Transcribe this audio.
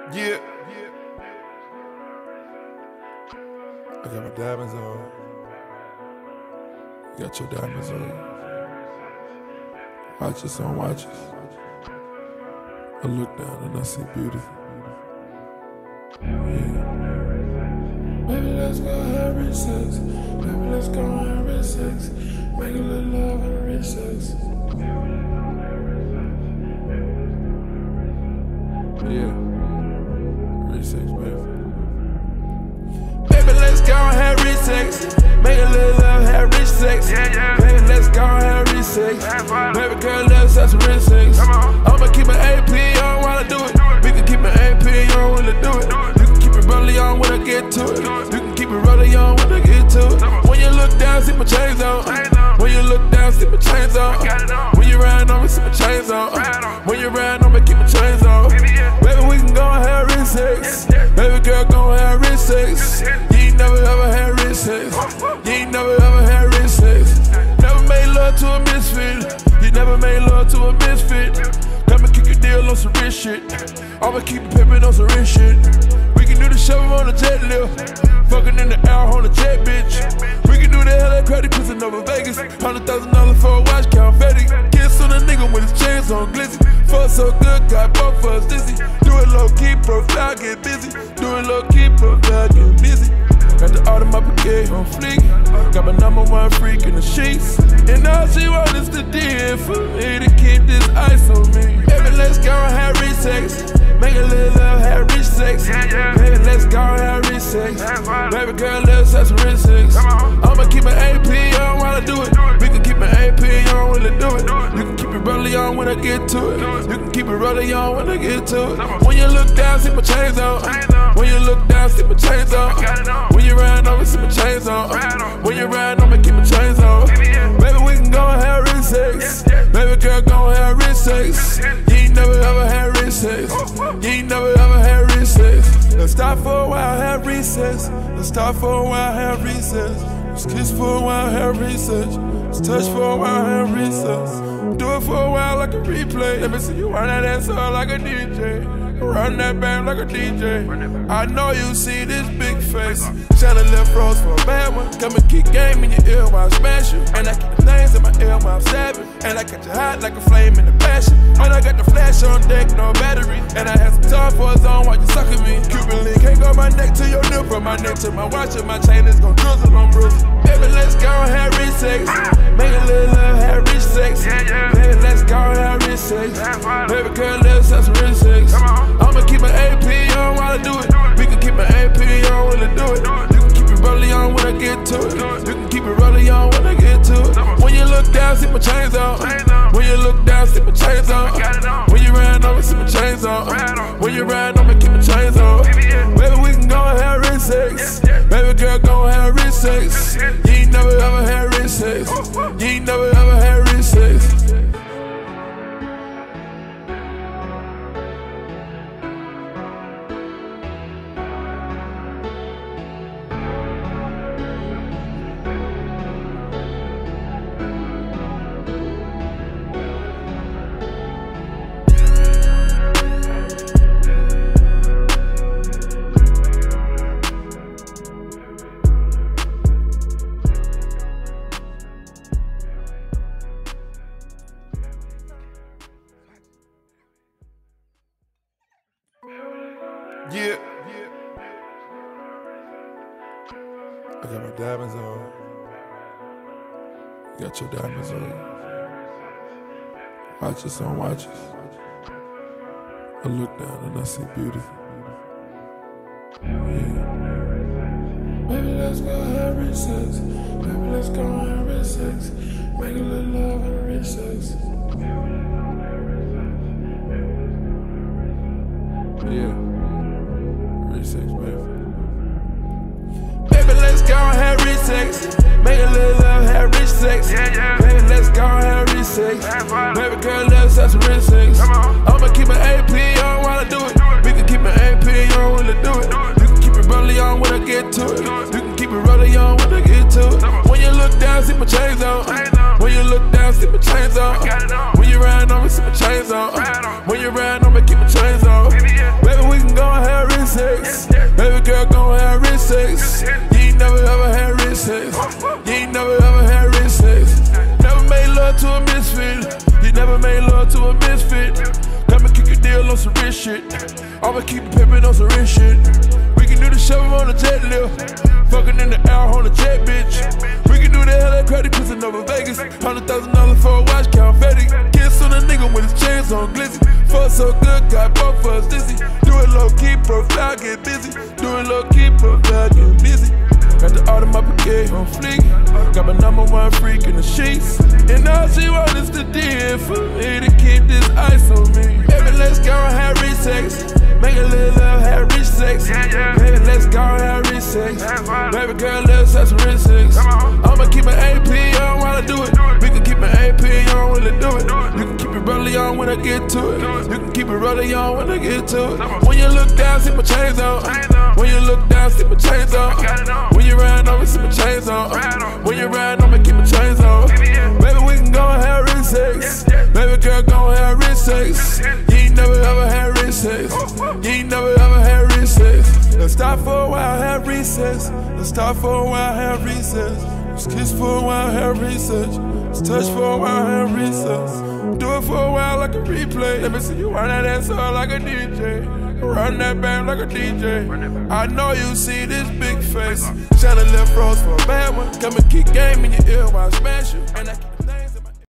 Yeah. I got my diamonds on. You got your diamonds on. Watches on watches. I look down and I see beauty. Yeah. Baby, let's go have sex. Baby, let's go have sex. Make a little love and have sex. Yeah. Sex, baby. Baby, let's go and have rich sex. Make a little love, have rich sex. Baby, let's go and have rich sex. Baby girl, let's have some rich sex. I'ma keep an AP on while I do it. We can keep an AP on when I do it. You can keep it rolling on when I get to it. You can keep it rolling on when I get to it. When you look down, see my chains on. When you look down, see my chains on. When you ride on me, see my chains on. When you ride on me, keep my chains on. Baby, we can go and have rich sex. Baby girl, gon' have rich sex. You ain't never ever had rich sex. You ain't never ever had rich sex. Never made love to a misfit. You never made love to a misfit. Let me kick your deal on some rich shit. I'ma keep it pimpin' on some rich shit. We can do the show on the jet lift. Fucking in the air on the jet, bitch. We can do the hella credit cruising over Vegas. $100,000 for a watch, confetti. Kiss on a nigga with his chains on glizzy. Fuck so good, got both of us dizzy. Do it low key, profile, get busy. Do it low key, profile, get busy. Got the Audemars Piguet on fleek. Got my #1 freak in the sheets. And all she want is the deal for me to keep this ice on me. Baby, let's go and have rich sex. Make a little love, have rich sex. Baby, let's go and have rich sex. Baby girl, let's have some rich sex. I'ma keep an AP on while I do it. We can keep an AP on when I do it. You can keep it rolling on when I get to it. You can keep it rolling on when I get to it. When you look down, see my chains on. When you look down, see my chains on. When you ride on me, see my chains on. When you ride on me, keep my chains on. Baby, we can go and have rich sex. Baby girl, go and have rich sex. You ain't never ever had rich sex. You ain't never ever had rich sex. Let's stop for a while, have recess. Let's stop for a while, have recess. Let's kiss for a while, have research. Let's touch for a while, have recess. Do it for a while like a replay. Let me see you run that ass up like a DJ. Run that band like a DJ. I know you see this big face. Shelly left rose for a bad one. Come and keep game in your ear while I smash you. And I keep the things in my ear while I'm stabbing. And I catch you hot like a flame in the passion. And I got the flash on deck, no battery. And I had some time for his own while you sucking me. Cuban link can't go my neck to your nip. From my neck to my watch and my chain is gon' drizzle on bruising. Baby, let's go and have rich sex. Make a little love, have rich sex. Baby, let's go and have rich sex. Baby girl, let's have some rich sex. I'ma keep an AP on while I do it. We can keep an AP on when I do it. You can keep it rolling on when I get to it. You can keep it rolling on when I get to it. When you look down, see my chains on. When you look down, see my chains on. When you ride on me, see my chains on. When you ride on me, keep my chains on. Baby, we can go and have rich sex. Baby girl, go and have rich sex. You ain't never ever had rich sex. You ain't never ever had rich sex. Yeah. I got my diamonds on. You got your diamonds on. Watches on watches. I look down and I see beauty. Yeah. Baby, let's go have rich sex. Baby, let's go have rich sex. Make a little love and rich sex. Yeah. Rich sex, baby. Baby, let's go and have rich sex. Make a little love, have rich sex. Baby, let's go and have rich sex. Baby girl, let's have some rich sex. I'ma keep an AP on while I do it. We can keep an AP on when I do it. You can keep it rolling on when I get to it. You can keep it rolling on when I get to it. When you look down, see my chains on. When you look down, see my chains on. When you ride on me, see my chains on. When you ride on me, keep my chains on. Baby, we can go and rich shit. I'ma keep it pimpin' on some rich shit. We can do the show on the jet lift. Fucking in the air on the jet, bitch. We can do the helicopter cruising over Vegas. $100,000 for a watch, count Fetty. Kiss on a nigga with his chains on glizzy. Fuck so good, got both of us dizzy. Do it low key, profile, get busy. Do it low key, profile, get busy. Got the art of my brigade on fleek. Got my #1 freak in the sheets. And all she want is the deal for me to keep this ice on me. Baby, let's go and have rich sex. Make a little love, have rich sex. Baby, let's go and have rich sex. Baby girl, let's have some rich sex. I'ma keep my AP on while I do it. We can keep my AP on when I do it. You can keep it rolling on when I get to it. You can keep it rolling on when I get to it. When you look down, see my chains on. When you look down, see my chains on. When you ride on me, see my chains on. When you ride on me, keep my chains on. Baby, we can go and have rich sex. Baby girl, go and have rich sex. You ain't never ever had rich sex. You ain't never ever had rich sex. Let's stop for a while, have recess. Let's stop for a while, have recess. Let's kiss for a while, have research. Let's touch for a while, have recess. Do it for a while like a replay. Let me see you run that ass up like a DJ. Run that band like a DJ. I know you see this big face. Shining left rose for a bad one. Come and keep game in your ear while I smash you.